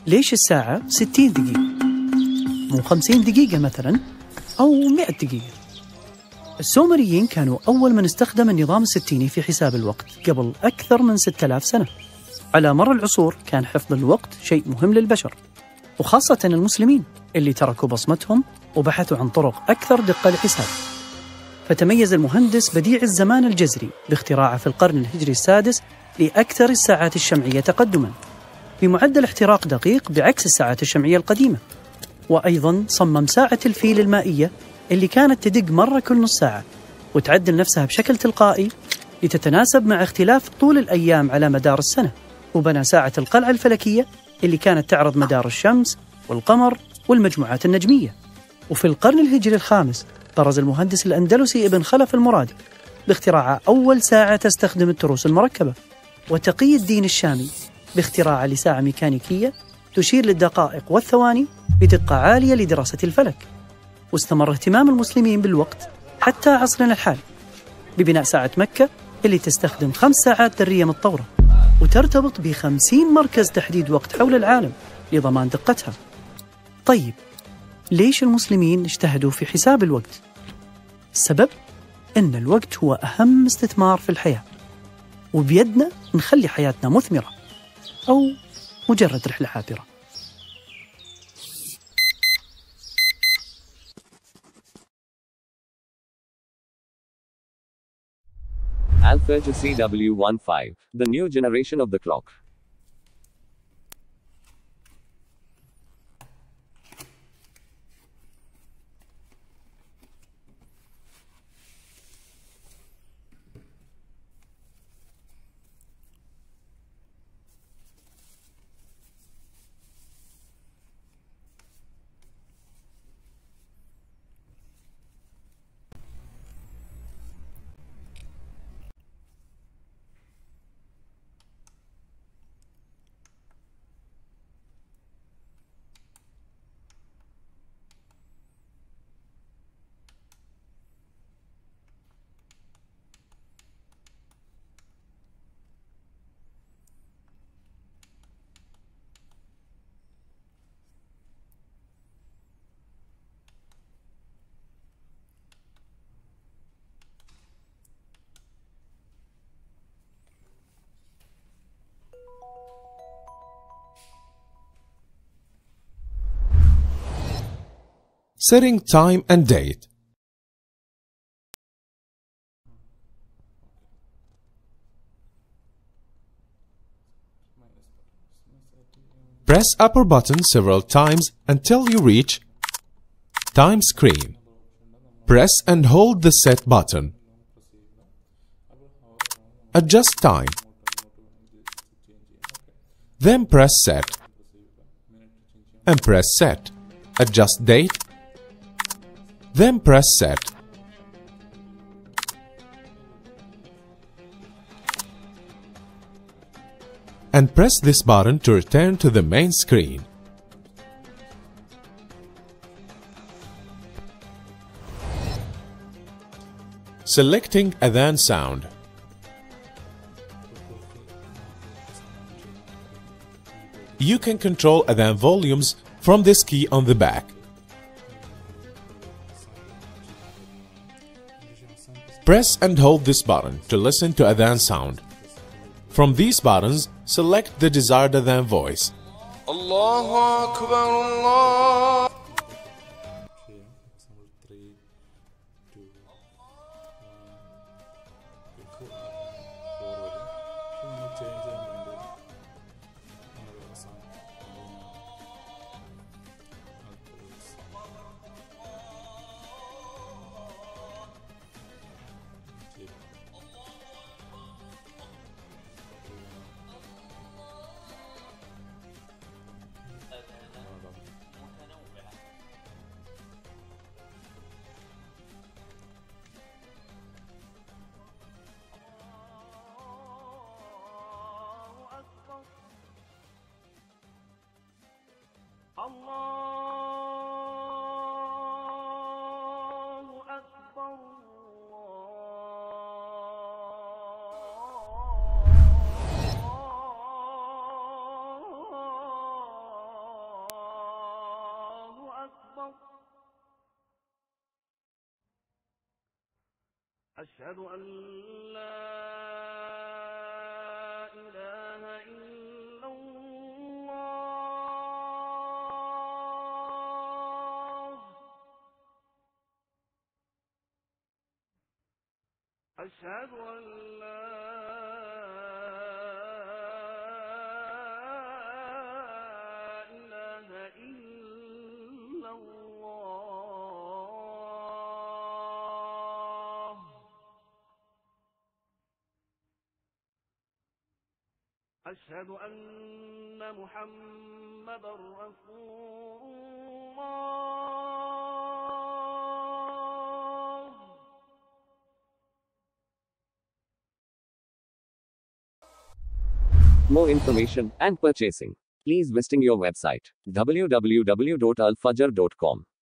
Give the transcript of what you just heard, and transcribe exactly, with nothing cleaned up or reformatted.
ليش الساعة ستين دقيقة مو خمسين دقيقة مثلا أو مئة دقيقة؟ السومريين كانوا أول من استخدم النظام الستيني في حساب الوقت قبل أكثر من ستة آلاف سنة. على مر العصور كان حفظ الوقت شيء مهم للبشر، وخاصة المسلمين اللي تركوا بصمتهم وبحثوا عن طرق أكثر دقة للحساب. فتميز المهندس بديع الزمان الجزري باختراعه في القرن الهجري السادس لأكثر الساعات الشمعية تقدماً بمعدل احتراق دقيق بعكس الساعات الشمعية القديمة. وأيضاً صمم ساعة الفيل المائية اللي كانت تدق مرة كل نص ساعة وتعدل نفسها بشكل تلقائي لتتناسب مع اختلاف طول الأيام على مدار السنة. وبنى ساعة القلعة الفلكية اللي كانت تعرض مدار الشمس والقمر والمجموعات النجمية. وفي القرن الهجري الخامس برز المهندس الأندلسي ابن خلف المرادي باختراع أول ساعة تستخدم التروس المركبة، وتقي الدين الشامي باختراع لساعة ميكانيكية تشير للدقائق والثواني بدقة عالية لدراسة الفلك. واستمر اهتمام المسلمين بالوقت حتى عصرنا الحالي ببناء ساعة مكة اللي تستخدم خمس ساعات ذرية متطورة وترتبط بخمسين مركز تحديد وقت حول العالم لضمان دقتها. طيب ليش المسلمين اجتهدوا في حساب الوقت؟ السبب إن الوقت هو أهم استثمار في الحياة، وبيدنا نخلي حياتنا مثمرة أو مجرد رحلة عابرة. Alfajr C W fifteen, the new generation of the clock. Setting time and date. Press upper button several times until you reach Time screen. Press and hold the Set button. Adjust time. Then press Set. And press Set. Adjust date. Then press Set. And press this button to return to the main screen. Selecting Adhan sound. You can control Adhan volumes from this key on the back. Press and hold this button to listen to Adhan sound. From these buttons, select the desired Adhan voice. Allahu Akbar, Allah. أشهد أن لا إله إلا الله. أشهد أن لا إله إلا الله. أشهد أن محمدا رسول الله. More information and purchasing, please visiting your website w w w dot alfajr dot com.